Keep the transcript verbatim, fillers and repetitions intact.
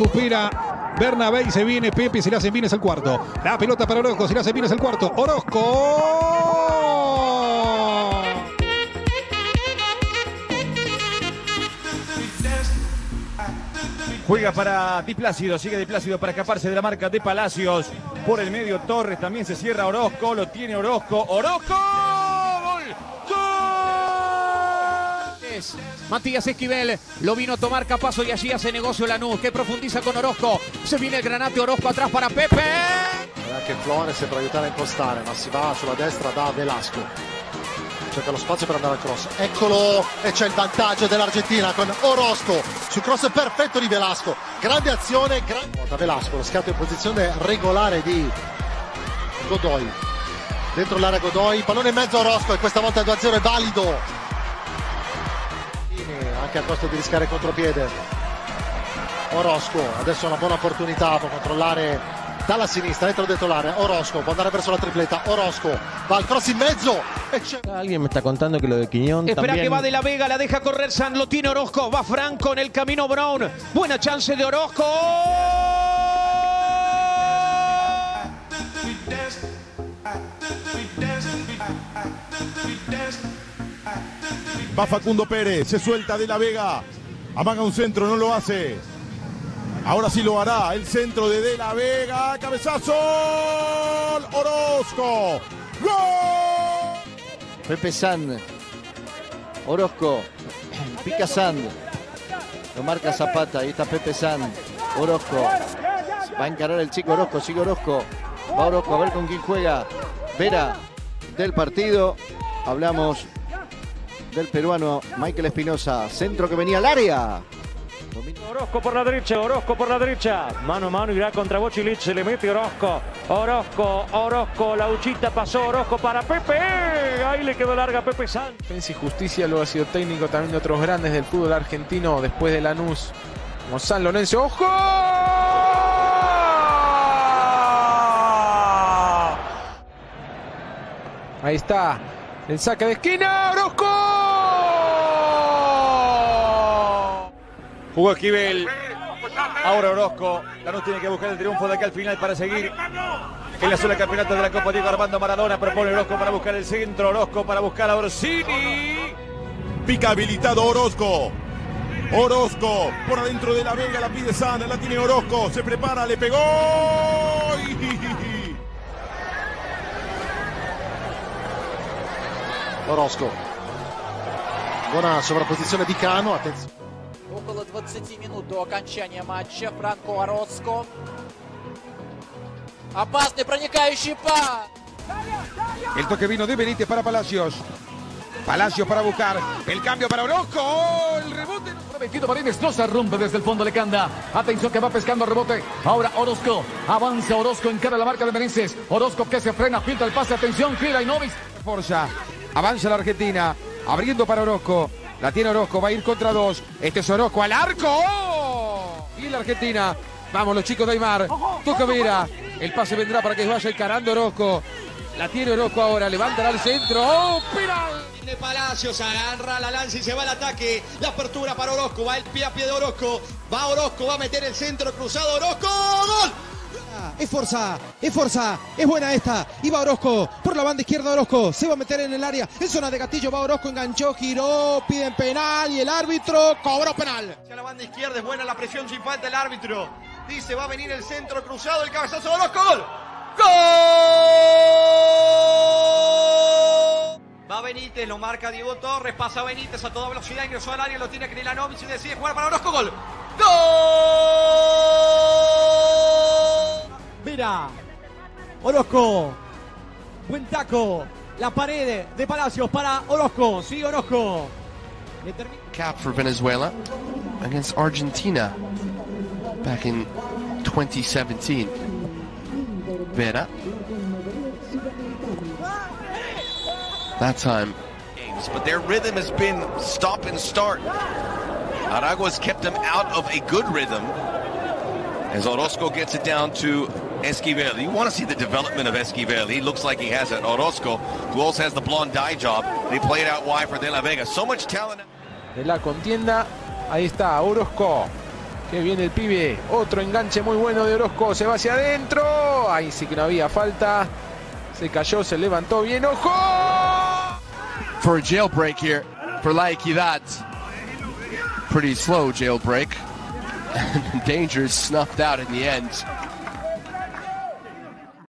recupera Bernabé y se viene Pepe, se le hacen bien, es el cuarto. La pelota para Orozco, se le hacen bien, es el cuarto. Orozco. Juega para Di Plácido, sigue Di Plácido para escaparse de la marca de Palacios. Por el medio Torres, también se cierra Orozco, lo tiene Orozco. ¡Orozco! ¡Gol! ¡Gol! Matías Esquivel lo vino a tomar Capazo y allí hace negocio Lanús, que profundiza con Orozco. Se viene il Granate, Orozco atrás para Pepe. Anche Flores per aiutare a impostare, ma si va sulla destra da Velasco. Cerca lo spazio per andare al cross. Eccolo! E c'è il vantaggio dell'Argentina con Orozco sul cross perfetto di Velasco. Grande azione, grande... Da Velasco, lo scatto in posizione regolare di Godoy. Dentro l'area Godoy, pallone in mezzo a Orozco e questa volta il due a zero è valido. Anche a costo di rischiare contropiede. Orozco, adesso una buona opportunità, può controllare dalla sinistra, dentro dentro l'area. Orozco può andare verso la tripleta. Orozco va al cross in mezzo e c'è... Alguien me está contando que lo de Quiñón Espera también... que va de la Vega, la deja correr San, lo tiene Orozco, va Franco en el camino Brown. Buena chance de Orozco. Va Facundo Pérez, se suelta de la Vega, amaga un centro, no lo hace. Ahora sí lo hará, el centro de De la Vega, cabezazo, Orozco, ¡gol! Pepe San, Orozco, pica San, lo marca Zapata, ahí está Pepe San, Orozco, va a encarar el chico Orozco, sigue Orozco, va Orozco a ver con quién juega. Vera del partido, hablamos del peruano Michael Espinosa, centro que venía al área. Orozco por la derecha, Orozco por la derecha, mano a mano irá contra Bocilic, se le mete Orozco, Orozco, Orozco, la uchita pasó, Orozco para Pepe, ahí le quedó larga Pepe San. Defensa y Justicia luego ha sido técnico también de otros grandes del fútbol argentino después de Lanús, como San Lorenzo. ¡Ojo! Ahí está, el saque de esquina, Orozco. Jugó Esquivel, ahora Orozco. Lanús tiene que buscar el triunfo de aquí al final para seguir en la zona del campeonato de la Copa Diego Armando Maradona. Propone Orozco para buscar el centro, Orozco para buscar a Orsini. Pica habilitado Orozco. Orozco por adentro de la Vega, la pide Sana, la tiene Orozco, se prepara, le pegó. Orozco. Buona sovrapposizione di Cano, attenzione. Около двадцати минут до окончания матча. Франко Орозко. Опасный проникающий пас. El toque vino de Benítez para Palacios. Palacios para buscar el cambio para Orozco. El rebote. Prometido Marines, no se rompe desde el fondo, le canda. Atención que va pescando rebote. Ahora Orozco. Avanza Orozco, encara la marca de Benítez. Orozco que se frena, filtra el pase. Atención, gira y Novis. Forza. Avanza la Argentina. Abriendo para Orozco. La tiene Orozco, va a ir contra dos. Este es Orozco al arco. Y la Argentina. Vamos los chicos de Aymar. Toca Vera. El pase vendrá para que vaya encarando Orozco. La tiene Orozco ahora. Levantará al centro. ¡Oh, penal! De Palacios, agarra la lanza y se va al ataque. La apertura para Orozco. Va el pie a pie de Orozco. Va Orozco, va a meter el centro cruzado. Orozco. ¡Gol! Es fuerza, es fuerza, es buena esta. Y va Orozco, por la banda izquierda Orozco. Se va a meter en el área, en zona de gatillo. Va Orozco, enganchó, giró, piden penal y el árbitro cobró penal. Hacia la banda izquierda es buena la presión sin falta el árbitro. Dice, va a venir el centro cruzado, el cabezazo de Orozco. ¡Gol! ¡Gol! Va Benítez, lo marca Diego Torres, pasa Benítez a toda velocidad, ingresó al área, lo tiene Krilanovich y decide jugar para Orozco. ¡Gol! ¡Gol! Vera, Orozco, buen taco, la pared de Palacios para Orozco, sigue Orozco. Cap for Venezuela against Argentina back in twenty seventeen. Vera. That time. But their rhythm has been stop and start. Aragua's kept them out of a good rhythm as Orozco gets it down to Esquivel. You want to see the development of Esquivel. He looks like he has it. Orozco, who also has the blonde dye job. They play it out wide for De La Vega. So much talent. De la contienda, ahí está Orozco. Que viene el pibe. Otro enganche muy bueno de Orozco. Se va hacia adentro. Ahí sí que no había falta. Se cayó, se levantó bien. ¡Ojo! For a jailbreak here for La Equidad. Pretty slow jailbreak. Danger is snuffed out in the end.